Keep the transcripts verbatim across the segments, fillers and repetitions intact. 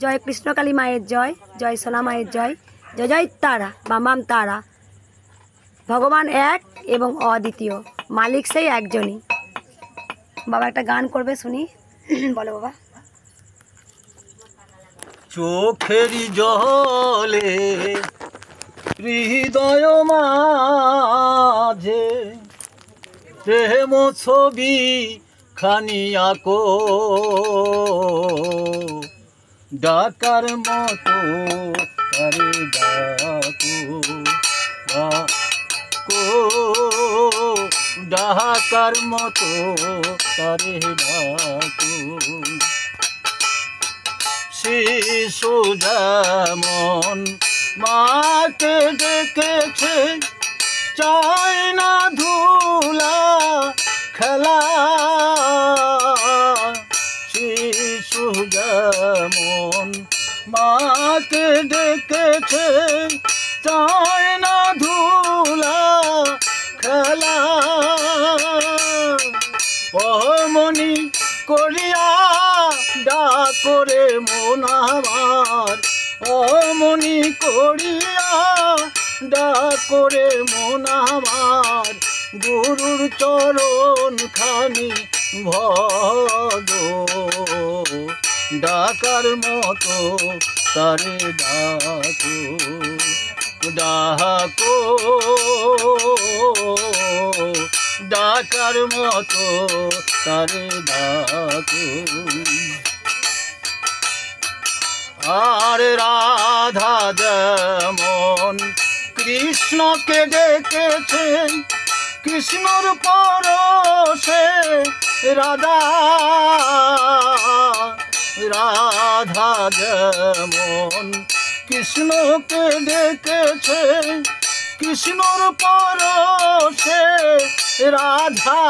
জয় কৃষ্ণকালী মায়ের জয়, জয় সোনা মায়ের জয়, জয় জয় তারা বামাম তারা। ভগবান এক এবং অদ্বিতীয়, মালিক সেই একজনই। বাবা একটা গান করবে, শুনি। বলো বাবা। চোখেরই জলে হৃদয় মাঝে প্রেম ছবি খানি আঁকো, ডাকার মতো তারে ডাকো, ডাকো, ডাকার মতো তারে ডাকো। শিশু যেমন মাকে ডেকেছে, চায় না ধুলা খেলা। শিশু যেমন মাকে ডেকেছে, চায় না ধুলা খেলা। অমনি করিয়া ডাকরে মন আমার, অমনি করিয়া ডাকরে মন আমার। গুরুর চরণ খানি ভজ, ডাকার মতো তারে ডাকো, ডাকো, ডাকার মতো তারে ডাকো। আর রাধা যেমন কৃষ্ণকে ডেকেছেন, কৃষ্ণর পরশে রাধা। রাধা যেমন কৃষ্ণকে ডেকেছে, কৃষ্ণর পরশে রাধা।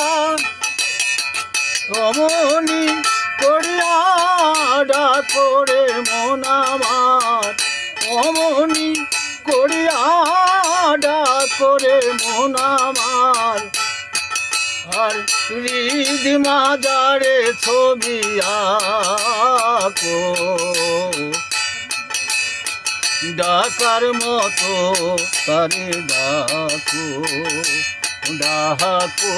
অমনি করিয়া ডাকরে মন আমার, অমনি করিয়া ডাকরে মন আমার। আর হৃদ মাজারে ছবি আঁকো, ডাকার মতো তারে ডাকো, ডাকো,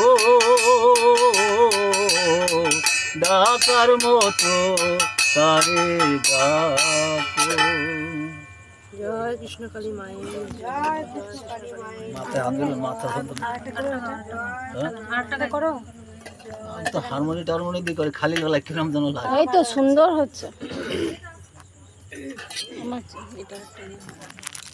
ডাকার মতো তারে ডাকো। জয় কৃষ্ণকালী মায়ের জয়, কৃষ্ণকালী মায়ের মাথায় হাত দিলে মাথা আটটা করো। আমি তো হারমোনি টারমোনি দিয়ে করে, খালি গলায় কিরম যেন লাগে। এই তো সুন্দর হচ্ছে।